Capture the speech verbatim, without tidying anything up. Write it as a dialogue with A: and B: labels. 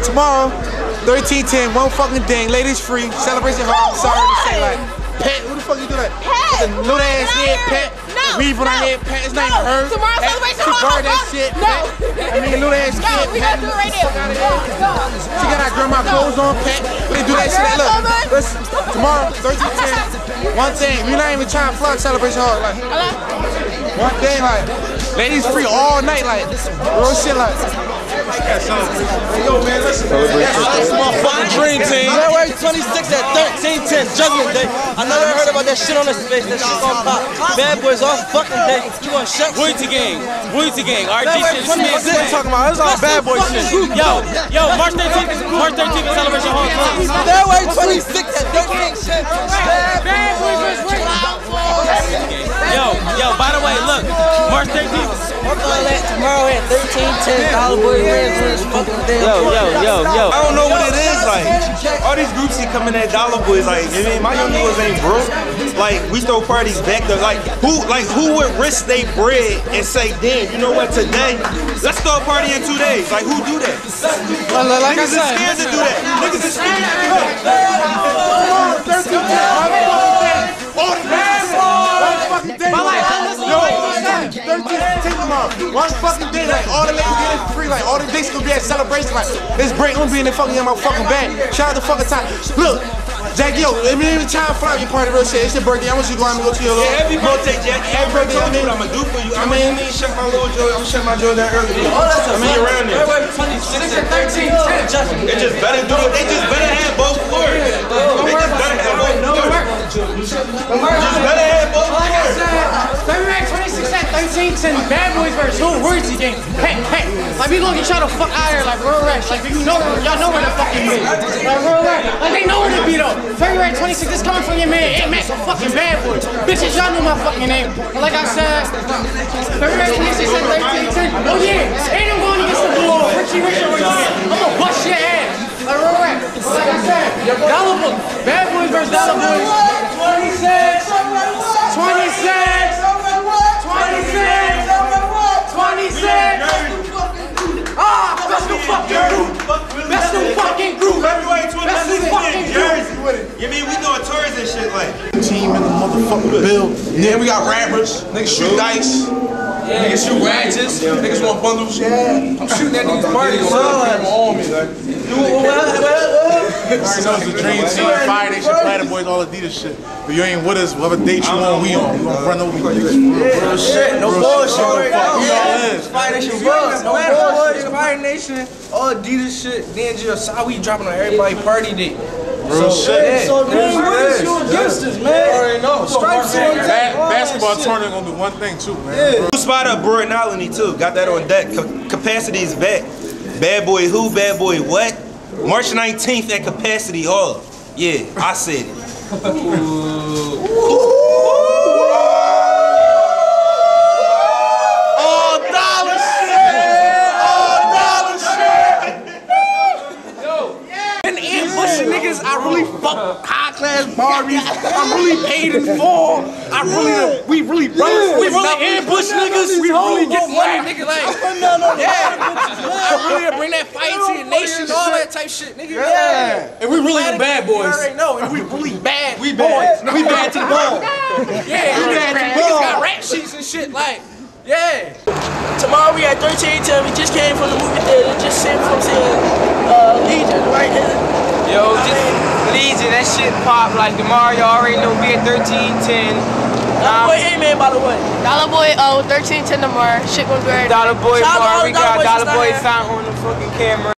A: tomorrow, thirteen ten, one fucking thing, ladies free, celebration hall. Sorry to say, like, pet, who the fuck you do that?
B: Pet!
A: The little ass head pet,
B: No!
A: weave on her head pet, it's not even her.
B: Tomorrow celebration hall.
A: Guard that shit,
B: No!
A: I mean, little ass
B: No,
A: kid,
B: we gotta do it right now.
A: she got her grandma clothes on, pet. We do that shit. Look, listen, tomorrow, thirteen ten, one thing, we not even trying to flock celebration hall. Like, one thing, like, ladies free all night, like, real shit, like. Yo, man, listen.
C: That's my fucking dream team. February twenty-sixth at thirteen ten, Judgment Day. I never heard about that shit on this space. That shit gonna pop. Bad boys all fucking day. You gonna shut
D: Royalty gang, Royalty gang, R G shit.
C: What are you talking about? It's all bad boy shit.
D: Yo, yo, March thirteenth, March thirteenth, celebration hall.
C: February twenty-sixth at thirteen ten.
B: Bad boys versus Rick.
D: Yo, yo, by the way, look, March thirteenth.
C: Tomorrow at thirteen ten, Dollar Boy wins fucking day.
D: Yo, yo, yo, yo.
E: I don't know what it is like. All these groups keep coming at Dollar Boys. Like, I mean, my young boys ain't broke. Like, we throw parties back there. Like, who, like, who would risk their bread and say, damn, you know what? Today, let's throw a party in two days. Like, who do that?
A: Well, like
E: Niggas
A: I said,
E: is scared to do that. Niggas is scared to do that.
A: thirteen ten, all the bad one fucking day. Yo, thirteen ten tomorrow. One fucking day, like all the ladies getting free, like all the dicks gonna be at celebration, like this break gonna be in the fucking in my fucking bag. Shout out to fucking time. Look, Jackie, yo, I mean, even time fly your party, real shit. It's your birthday. I want you to go out and go to your little.
E: Yeah, happy birthday, Jack. Happy birthday. I mean, what I'm gonna do for you. I mean, I mean, shut my little joy. I'm gonna shut my joy down early. I mean, you're around there.
C: February twenty-sixth at thirteen ten, Judgment Day.
E: They just better do it. They just better have both floors. They just better have both floors. Just better have both floors.
F: February twenty-sixth at thirteen ten, Bad Boys versus who? Royalty gang. Hey, hey, like we gonna get y'all the fuck out of here, like real rap. Like you know, y'all know where the fuck you be. Like real rap. Like they know where to be though. February twenty-sixth, this coming from your man, Aunt Mac, some fucking Bad Boys. Bitches, y'all know my fucking name. But like I said, February twenty-sixth at thirteen ten. Oh yeah, ain't I'm going against the blue Richie Richard right here. I'm gonna bust your ass. Like real rap. Like I said, Dollar Boy, Bad Boys versus Dollar Boys. twenty-six, twenty-six, twenty-six, twenty-six. Ah, best new fucking group. Best new fucking group.
E: February
F: Best new
E: twenty-sixth
F: fucking
E: in
F: group.
E: Jersey with it. You mean we doing tours and shit like?
A: Team in the motherfucking bill. Then we got rappers. Niggas shoot dice. Niggas shoot ratchets. Niggas want bundles. Yeah. I'm shooting at these parties. So I'm on me, like. This is the dream team, Fire Nation, Platter Boys, all Adidas shit. But you ain't with us, whatever date you on, we on. We gonna run over you.
C: Real shit, no bullshit.
A: We all is.
C: Fire Nation Buzz, no bullshit. Fire Nation, all Adidas shit. Then just how we dropping on everybody party day.
A: Real shit.
C: So man, what is you against us, man?
A: I already know.
C: Stripes on
A: Ba basketball tournament gonna do one thing too, man.
E: New spot up Brooklyn Island too. Got that on deck. C capacity is back. Bad boy who? Bad boy what? March nineteenth at Capacity Hall. Yeah, I said it.
A: All dollar shit! All dollar shit!
F: Yo, and ambushing niggas, I really fuck high class Barbies. I'm really paid in full. I really, we really, run, we really ambush niggas. We really get money, nigga. Like, yeah, I really bring that fight to your nation, all that type shit, nigga. Yeah, and we really the bad boys. I already know, and we really bad. We bad. We bad to the bone. Yeah, we bad to the bone. Niggas got rap sheets and shit, like, yeah.
C: Tomorrow we at thirteen ten. We just came from the movie theater. Just sitting from saying uh, Legion right here.
G: Yo, just Legion, that shit pop like tomorrow. You already know we at thirteen ten.
C: Dollar Boy A-Man, by the way.
B: Dollar Boy, oh, thirteen ten tomorrow. Shit gonna be right.
G: Dollar Boy
C: Shout out
G: bar.
C: to
G: We
C: Dollar
G: got
C: Boy,
G: Dollar
C: she's
G: Boy
C: not here.
G: fountain on the fucking camera.